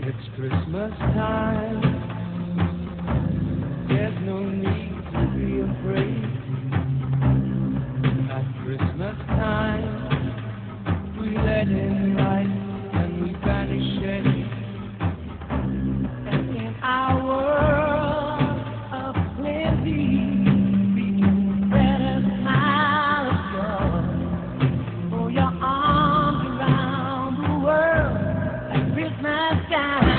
It's Christmas time. There's no need to be afraid. At Christmas time, we let in light and we banish shade. And in our world of plenty, we can spread a smile of joy. For your arms around the world at Christmas time.